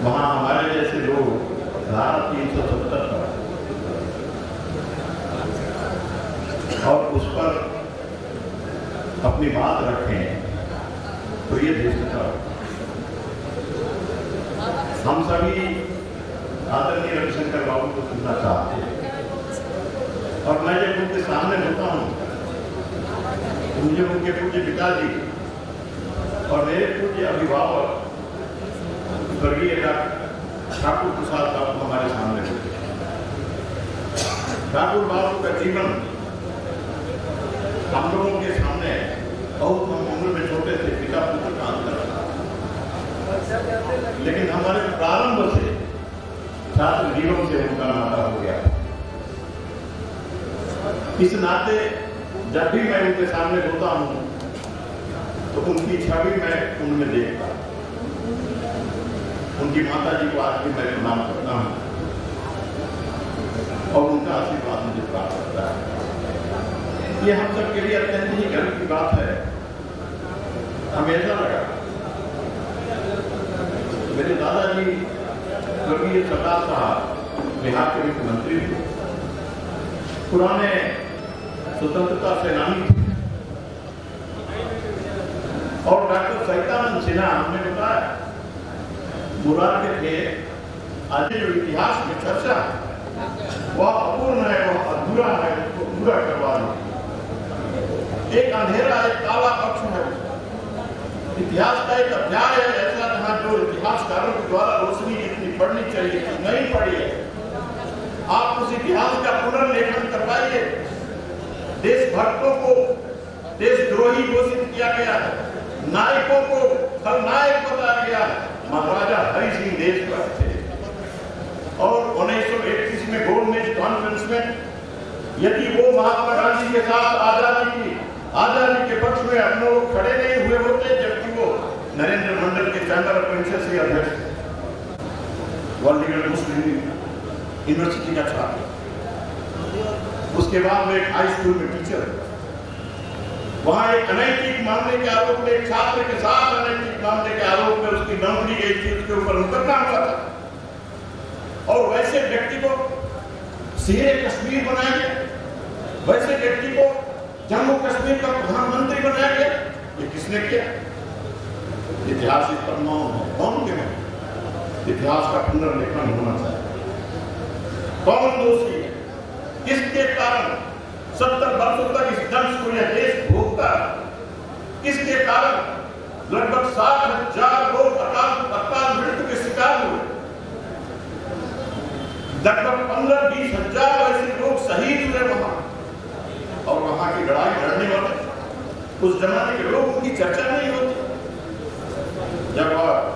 वहां हमारे जैसे लोग धारा 370 पर और उस पर अपनी बात रखें तो ये धृष्टता। हम सभी आदरणीय रविशंकर बाबू को सुनना चाहते हैं और मैं जब उनके सामने होता हूँ तो मुझे उनके पूज्य पिताजी और मेरे पूज्य अभिभावक स्वर्गीय ठाकुर प्रसाद बाबू हमारे सामने होते। ठाकुर बाबू का जीवन हम लोगों के सामने बहुत कम उम्र में छोटे थे, पिता पुत्र का अंतर था, लेकिन हमारे प्रारंभ से छात्र जीवन से उनका नाता हो गया। इस नाते जब भी मैं उनके सामने होता हूं तो उनकी छवि मैं उनमें देखता हूं। उनकी माता जी को आज भी मैं प्रणाम करता हूं और उनका आशीर्वाद मुझे प्राप्त होता है। ये हम सब के लिए अत्यंत ही गर्व की बात है। हमें ऐसा लगा मेरे दादाजी स्वर्गीय सरदार साहब बिहार के मुख्यमंत्री थे, पुराने स्वतंत्रता सेनानी थे और डॉक्टर सहितानंद सिन्हा हमने बताया मुरार के थे। आज जो इतिहास में चर्चा वह अपूर्ण है, वह अधूरा है, उसको पूरा करवा दो। एक अंधेरा एक काला पक्ष है, इतिहास का एक अध्याय है ऐसा जहां जो इतिहासकारों के द्वारा रोशनी जितनी पढ़नी चाहिए थी नहीं पढ़ी है। आप उस इतिहास का पुनर्लेखन करवाइए। देशभक्तों को देशद्रोही घोषित किया गया है, नायकों को खलनायक बताया गया है। महाराजा हरि सिंह देशभक्त थे और 1931 में गोलमेज कॉन्फ्रेंस में यदि वो महात्मा गांधी के साथ आजादी के पक्ष में हम लोग खड़े नहीं हुए होते, जबकि वो नरेंद्र मंडल के चैम्बर ऑफ कॉमर्स के अध्यक्ष थे, वर्ल्ड मुस्लिम यूनिवर्सिटी का छात्र, उसके बाद में एक हाई स्कूल में टीचर, वहां एक अनैतिक मामले के आरोप में एक छात्र के साथ अनैतिक मामले के आरोप में उसकी नौकरी गई थी, उसके ऊपर मुकदमा हुआ था और वैसे व्यक्ति को शेरे कश्मीर बनाया गया, वैसे व्यक्ति को जम्मू कश्मीर का प्रधानमंत्री बनाया गया। ये किसने किया? इतिहास इस पर मौन है। कौन के मौन? इतिहास का पुनर्लेखन होना चाहिए। कौन दोषी है? किसके कारण 70 वर्षों तक इस दंश को यह देश भोगता? किसके कारण लगभग 60,000 लोग अकाल मृत्यु के शिकार हुए? लगभग 15-20 हजार ऐसे लोग शहीद हुए वहां और वहां की लड़ाई लड़ने वाले उस जमाने के लोग, उनकी चर्चा नहीं होती। जब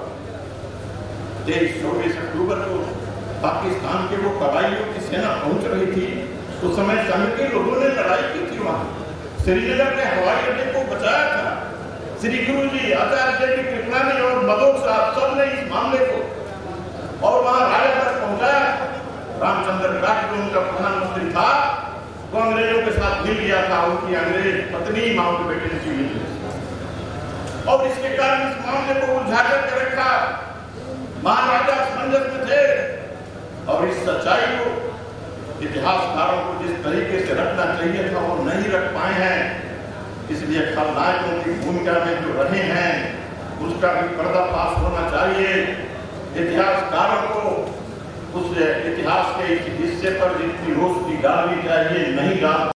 23-24 अक्टूबर को पाकिस्तान के वो कबायलियों की सेना पहुंच रही थी, उस समय संघ के लोगों ने लड़ाई की थी, वहां श्रीनगर के हवाई अड्डे को बचाया था। श्री गुरु जी, आचार्य जी, कृपलानी और मधोक साहब सब ने इस मामले को और वहां राजा तक पहुंचाया। रामचंद्र घाट जो उनका प्रधानमंत्री था, वो अंग्रेजों के साथ मिल गया था, उनकी अंग्रेज पत्नी माउंटबेटन की मिली और इसके कारण इस मामले को उलझा कर रखा। महाराजा असमंजस में थे और इस सच्चाई को इतिहासकारों को जिस तरीके से रखना चाहिए था वो नहीं रख पाए हैं। इसलिए खलनायकों की भूमिका में जो रहे हैं उसका भी पर्दाफाश होना चाहिए। इतिहासकारों को उस इतिहास के हिस्से पर जितनी रोशनी डालनी चाहिए नहीं डाल